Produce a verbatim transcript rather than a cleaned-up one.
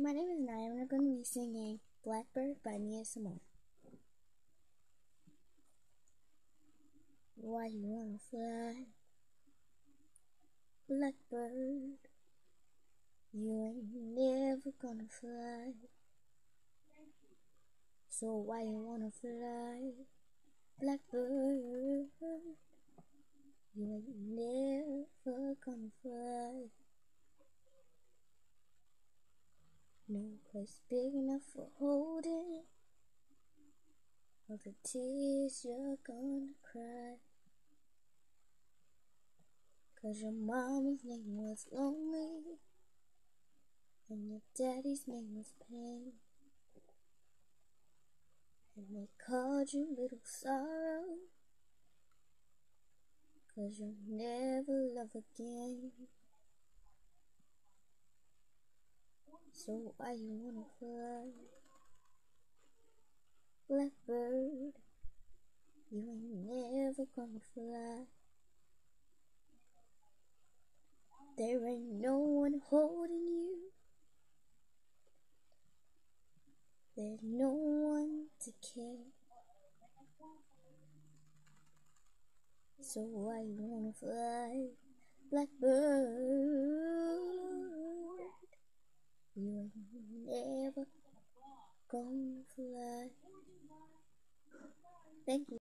my name is Naya, and we're going to be singing Blackbird by me and Simone. Why you wanna fly, Blackbird? You ain't never gonna fly. So why you wanna fly, Blackbird? You ain't never gonna fly. No place big enough for holding all the tears you're gonna cry. Cause your mommy's name was lonely and your daddy's name was pain, and they called you little sorrow, cause you'll never love again. So why you wanna fly, Blackbird? You ain't never gonna fly. There ain't no one holding you, there's no one to care. So why you wanna fly, Blackbird? You ain't never gonna fly. Thank you.